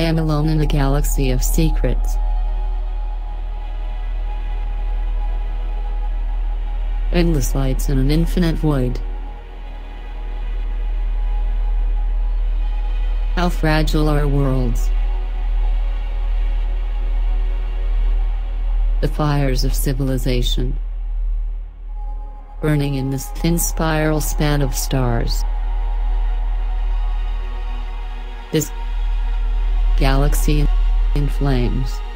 am alone in a galaxy of secrets. Endless lights in an infinite void. How fragile are worlds. The fires of civilization, burning in this thin spiral span of stars. This galaxy in flames.